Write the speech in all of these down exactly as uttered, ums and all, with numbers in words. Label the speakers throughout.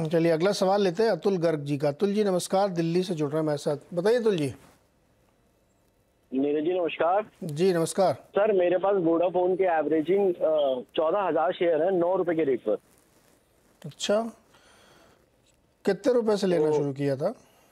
Speaker 1: चलिए अगला सवाल लेते हैं अतुल गर्ग जी का। अतुल जी नमस्कार, दिल्ली से जुड़ रहे हैं हमारे साथ। बताइए अतुल जी।
Speaker 2: नीरज जी नमस्कार।
Speaker 1: जी नमस्कार
Speaker 2: सर, मेरे पास वोडाफोन के एवरेजिंग चौदह हजार शेयर है नौ रुपए के रेट पर।
Speaker 1: अच्छा, कितने रुपए से लेना
Speaker 2: तो
Speaker 1: शुरू किया था?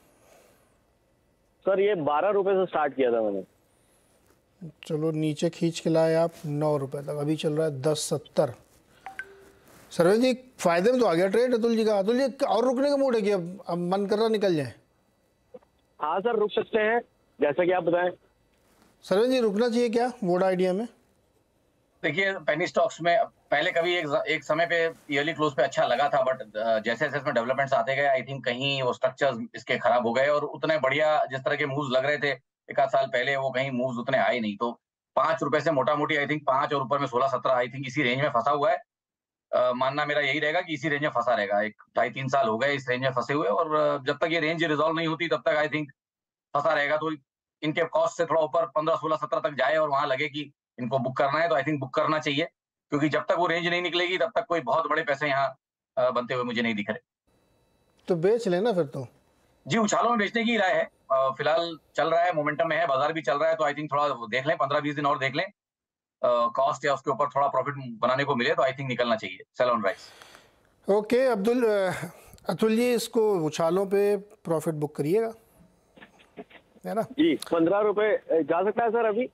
Speaker 2: सर ये बारह रुपए से स्टार्ट किया था मैंने।
Speaker 1: चलो नीचे खींच के लाए आप नौ रुपए तक, अभी चल रहा है दस सत्तर। सरवेश जी फायदे में तो आ गया ट्रेड अतुल जी का। अतुल जी और रुकने का मूड है कि अब अब मन कर रहा निकल जाए?
Speaker 2: हाँ सर, रुक सकते हैं, जैसा कि आप बताएं।
Speaker 1: सरवेश जी रुकना चाहिए क्या वोडा आइडिया में?
Speaker 3: देखिए, पेनी स्टॉक्स में पहले कभी एक एक समय पे ईयरली क्लोज पे अच्छा लगा था, बट जैसे जैसे इसमें डेवलपमेंट्स आते गए आई थिंक कहीं वो स्ट्रक्चर्स इसके खराब हो गए और उतने बढ़िया जिस तरह के मूव्स लग रहे थे एक आध साल पहले वो कहीं मूव्स उतने आए नहीं। तो पांच रुपए से मोटा मोटी आई थिंक पांच और ऊपर में सोलह सत्रह आई थिंक इसी रेंज में फंसा हुआ है। uh, मानना मेरा यही रहेगा कि इसी रेंज में फंसा रहेगा। एक ढाई तीन साल हो गए इस रेंज में फंसे हुए और uh, जब तक ये रेंज रिजॉल्व नहीं होती तब तक आई थिंक फंसा रहेगा। तो इनके कॉस्ट से थोड़ा ऊपर पंद्रह सोलह सत्रह तक जाए और वहां लगे कि इनको बुक करना है तो आई थिंक बुक करना चाहिए, क्योंकि जब तक वो रेंज नहीं निकलेगी तब तक कोई बहुत बड़े पैसे यहाँ बनते हुए मुझे नहीं दिख रहे।
Speaker 1: तो बेच लेना फिर तो।
Speaker 3: जी, उछालों में बेचने की राय है। फिलहाल चल रहा है, मोमेंटम में है, बाजार भी चल रहा है, तो आई थिंक थोड़ा देख लें, पंद्रह बीस दिन और देख लें, कॉस्ट या उसके ऊपर थोड़ा प्रॉफिट बनाने को मिले तो आई थिंक निकलना चाहिए, sell on rise.
Speaker 1: Okay Abdul Atul ji, इसको उछालों पे प्रॉफिट बुक करिएगा, है ना? जी
Speaker 2: पंद्रह रुपए जा सकता है सर अभी?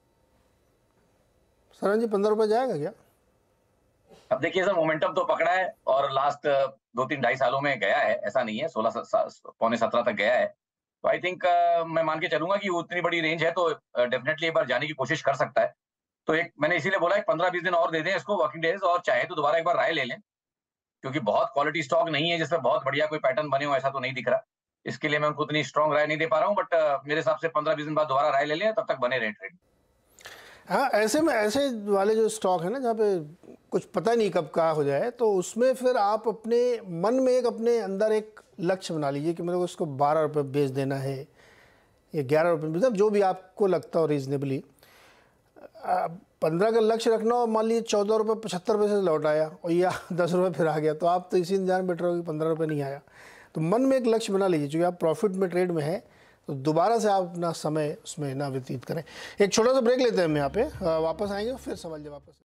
Speaker 1: सर जी पंद्रह रुपए जाएगा क्या?
Speaker 3: अब देखिए सर, मोमेंटम तो पकड़ा है और लास्ट दो तीन ढाई सालों में गया है, ऐसा नहीं है, सोलह पौने सत्रह तक गया है। तो आई थिंक uh, मैं मान के चलूंगा कि उतनी बड़ी रेंज है तो डेफिनेटली एक बार जाने की कोशिश कर सकता है। तो एक मैंने इसीलिए बोला है पंद्रह बीस दिन और दे दें इसको, वर्किंग डेज, और चाहे तो दोबारा एक बार राय ले लें, क्योंकि बहुत क्वालिटी स्टॉक नहीं है जिसमें बहुत बढ़िया कोई पैटर्न बने हो, ऐसा तो नहीं दिख रहा। इसके लिए मैं उनको उतनी स्ट्रॉन्ग राय नहीं दे पा रहा हूँ, बट uh, मेरे हिसाब से पंद्रह बीस दिन बाद दोबारा राय ले लें, तब तक बने रहे ट्रेड।
Speaker 1: हाँ, ऐसे में ऐसे वाले जो स्टॉक है ना जहाँ पे कुछ पता नहीं कब क्या हो जाए, तो उसमें फिर आप अपने मन में एक अपने अंदर एक लक्ष्य बना लीजिए कि मेरे को इसको बारह रुपये बेच देना है या ग्यारह रुपये, मतलब जो भी आपको लगता हो रीजनेबली। पंद्रह का लक्ष्य रखना और मान लीजिए चौदह रुपये पचहत्तर पैसे से लौट आया और या दस रुपये फिर आ गया, तो आप तो इसी जान बैठ रहे हो कि पंद्रह रुपये नहीं आया। तो मन में एक लक्ष्य बना लीजिए, क्योंकि आप प्रॉफिट में ट्रेड में है तो दोबारा से आप अपना समय उसमें ना व्यतीत करें। एक छोटा सा ब्रेक लेते हैं हम यहाँ पे, वापस आएंगे फिर सवाल जवाब।